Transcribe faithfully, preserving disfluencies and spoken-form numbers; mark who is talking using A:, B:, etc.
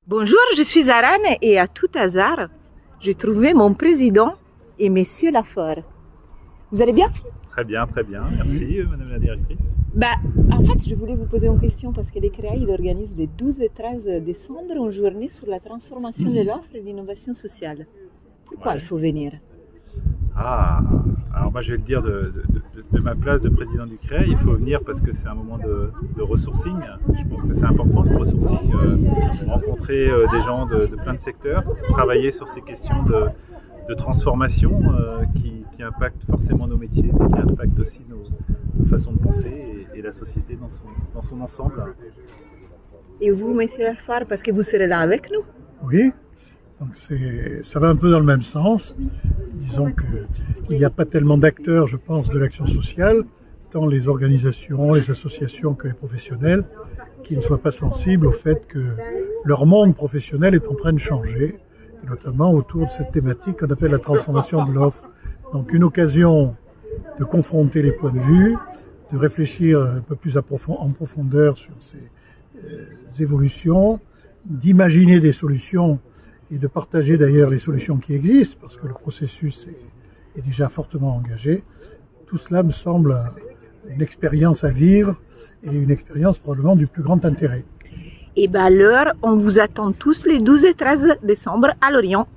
A: Bonjour, je suis Arane et à tout hasard, j'ai trouvé mon président et Monsieur Lafort. Vous allez bien?
B: Très bien, très bien. Merci, Madame la Directrice.
A: Bah, en fait, je voulais vous poser une question parce que l'E C R E A il organise le douze et treize décembre une journée sur la transformation de l'offre et l'innovation sociale. Pourquoi
B: Ouais.
A: il faut venir?
B: Ah, alors moi je vais le dire de, de, de, de ma place de président du C R E A, il faut venir parce que c'est un moment de, de ressourcing. Je pense que c'est important le ressourcing, euh, rencontrer euh, des gens de, de plein de secteurs, travailler sur ces questions de, de transformation euh, qui, qui impactent forcément nos métiers, mais qui impactent aussi nos, nos façons de penser et, et la société dans son, dans son ensemble.
A: Et vous, Monsieur Lafort, parce que vous serez là avec nous?
C: Oui, donc ça va un peu dans le même sens. Disons qu'il n'y a pas tellement d'acteurs, je pense, de l'action sociale, tant les organisations, les associations que les professionnels, qui ne soient pas sensibles au fait que leur monde professionnel est en train de changer, et notamment autour de cette thématique qu'on appelle la transformation de l'offre. Donc une occasion de confronter les points de vue, de réfléchir un peu plus en profondeur sur ces euh, évolutions, d'imaginer des solutions et de partager d'ailleurs les solutions qui existent, parce que le processus est, est déjà fortement engagé. Tout cela me semble une expérience à vivre et une expérience probablement du plus grand intérêt.
A: Et bien alors, on vous attend tous les douze et treize décembre à Lorient.